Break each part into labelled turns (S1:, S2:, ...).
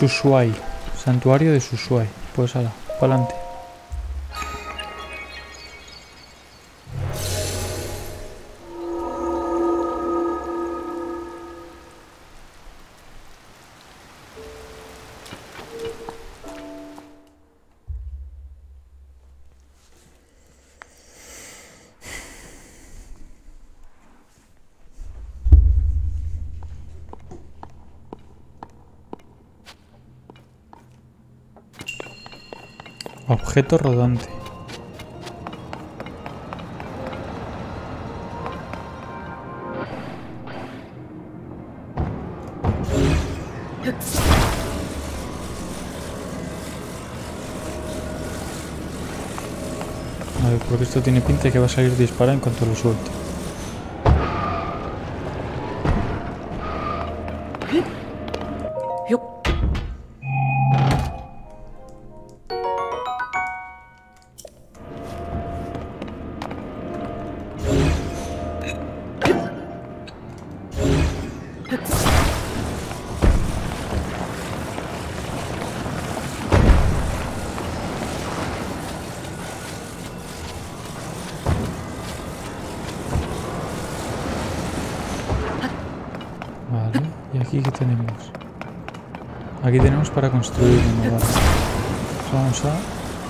S1: Sushuai. Santuario de Sushuai. Pues ala, para adelante. Objeto rodante. A ver, porque esto tiene pinta de que va a salir disparado en cuanto lo suelte. Vale, ¿y aquí qué tenemos? Aquí tenemos para construir uno, vale. Pues vamos a...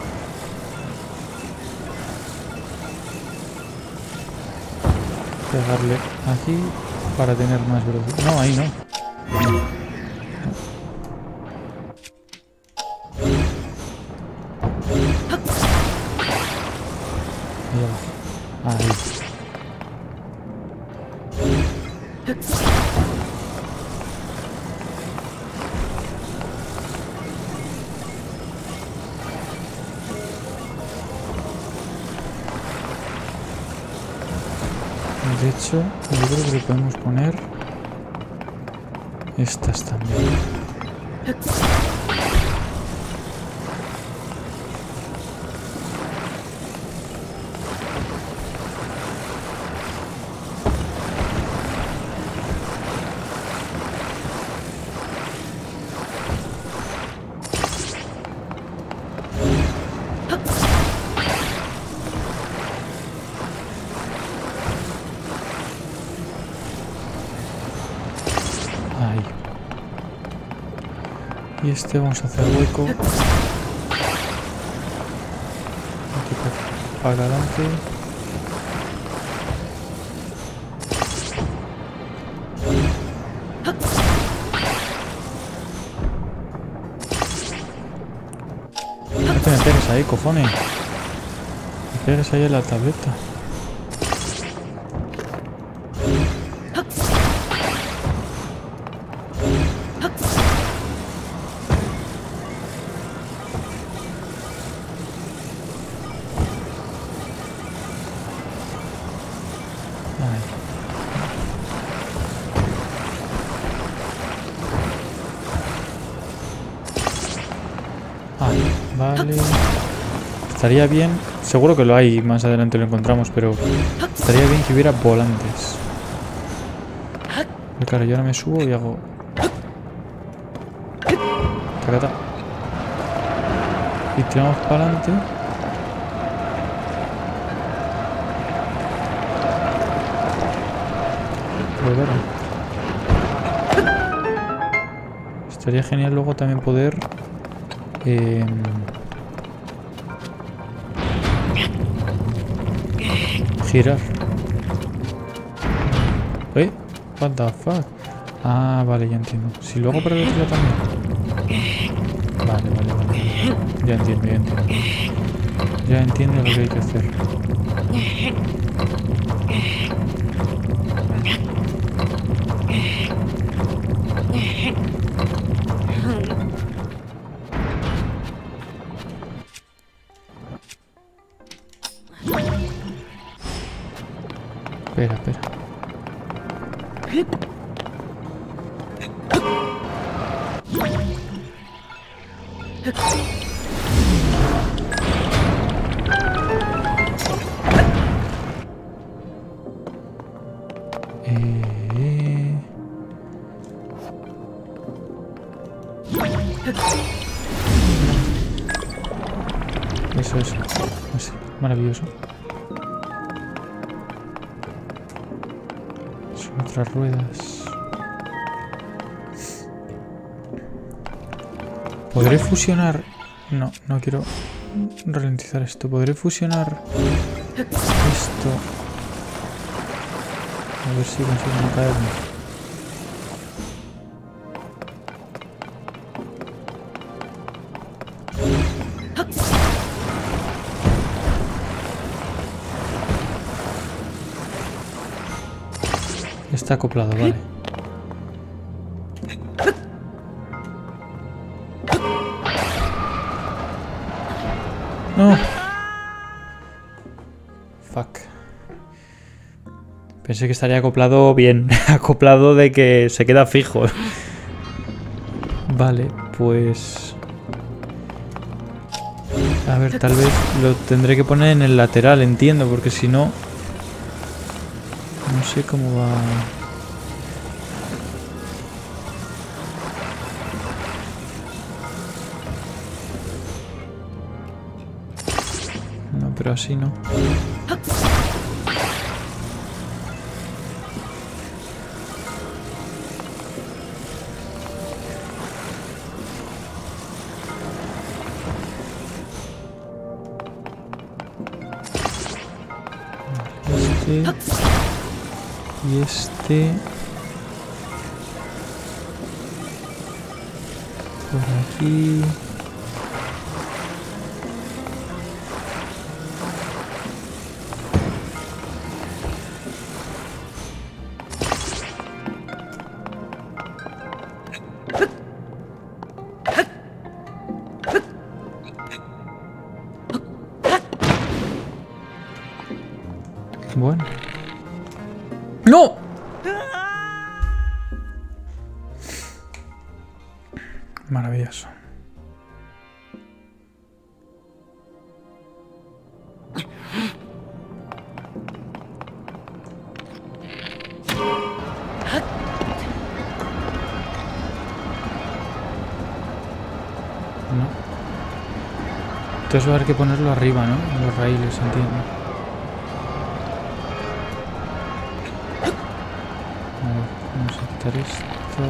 S1: pegarle aquí para tener más velocidad. No, ahí no. Ahí. De hecho, yo creo que le podemos poner estas también. Ahí. Y este vamos a hacer hueco. Aquí para adelante. No te me pegues ahí, cojones. Me pegues ahí en la tableta. Vale. Estaría bien, seguro que lo hay, más adelante lo encontramos, pero estaría bien que hubiera volantes. Y claro, yo ahora me subo y hago... Tacata. Y tiramos para adelante. Estaría genial luego también poder... girar. What the fuck. Ah, vale, ya entiendo. Si lo hago para el otro lado también. Vale. Ya entiendo. Ya entiendo lo que hay que hacer. Espera. Eso. Así. Maravilloso. Son otras ruedas. ¿Podré fusionar? No, no quiero ralentizar esto. ¿Podré fusionar esto? A ver si consigo no caerme. Está acoplado, vale. No. Fuck. Pensé que estaría acoplado bien. Acoplado de que se queda fijo. Vale, pues... A ver, tal vez lo tendré que poner en el lateral, entiendo, porque si no... No sé cómo va... No, pero así no. Y este por aquí. Bueno. ¡No! Maravilloso. No. Entonces va a haber que ponerlo arriba, ¿no? En los raíles, entiendo. A ver, vamos a quitar esto.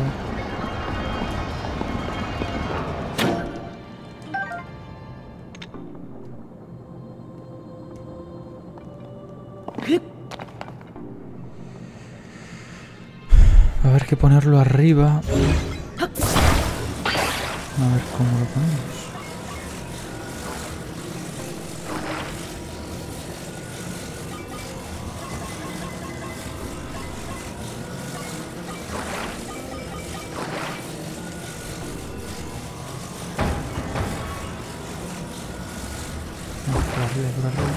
S1: Va a haber que ponerlo arriba. A ver cómo lo ponemos. Por arriba, por arriba.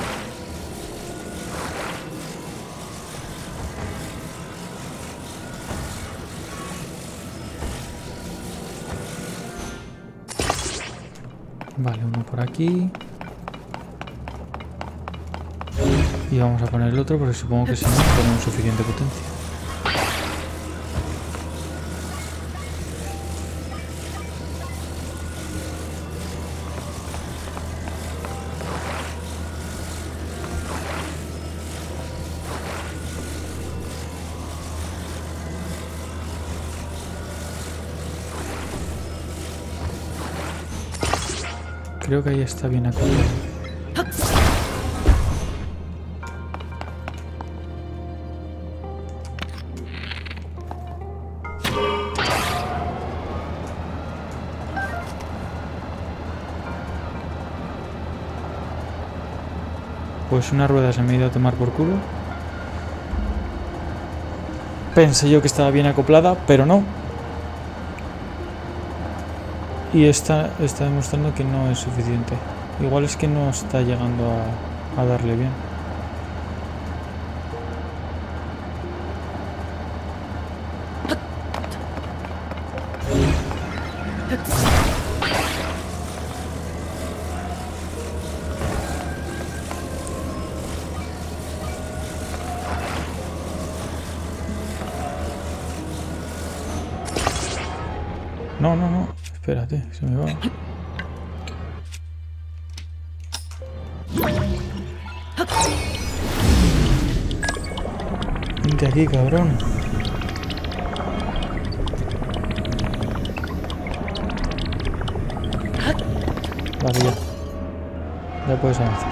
S1: Vale, uno por aquí. Y vamos a poner el otro porque supongo que si no tenemos suficiente potencia. Creo que ahí está bien acoplado. Pues una rueda se me ha ido a tomar por culo. Pensé yo que estaba bien acoplada, pero no. Y esta está demostrando que no es suficiente. Igual es que no está llegando a darle bien. No, no, no. Espérate, se me va. Vente aquí, cabrón. Vale, ya. Ya puedes avanzar.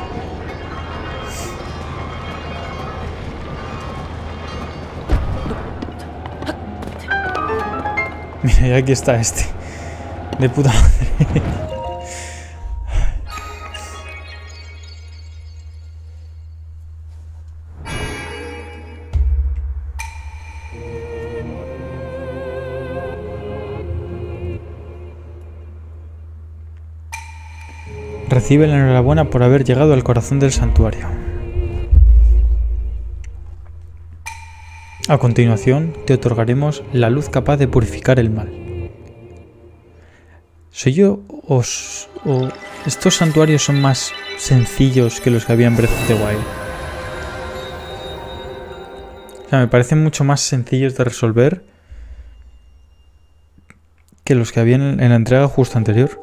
S1: Mira, y aquí está este. De puta madre. Recibe la enhorabuena por haber llegado al corazón del santuario. A continuación, te otorgaremos la luz capaz de purificar el mal. ¿Soy yo o estos santuarios son más sencillos que los que había en Breath of the Wild? O sea, me parecen mucho más sencillos de resolver que los que había en la entrega justo anterior.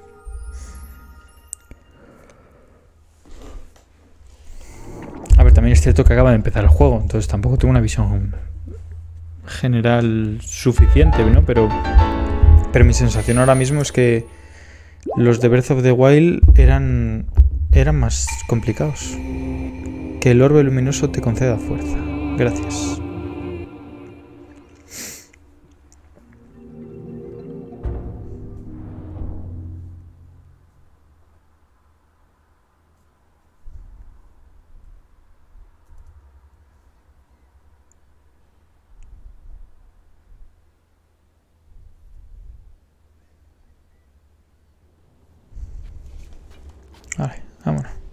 S1: A ver, también es cierto que acaba de empezar el juego, entonces tampoco tengo una visión general suficiente, ¿no? Pero mi sensación ahora mismo es que los de Breath of the Wild eran más complicados. Que el orbe luminoso te conceda fuerza. Gracias. Vale, vámonos.